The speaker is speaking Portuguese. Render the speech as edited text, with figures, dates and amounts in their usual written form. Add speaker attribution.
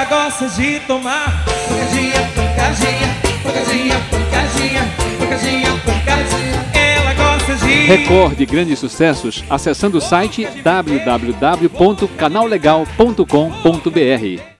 Speaker 1: Ela gosta de tomar pancadinha, pancadinha, pancadinha, pancadinha, pancadinha, pancadinha. Ela gosta de...
Speaker 2: Recorde grandes sucessos acessando o site www.canallegal.com.br.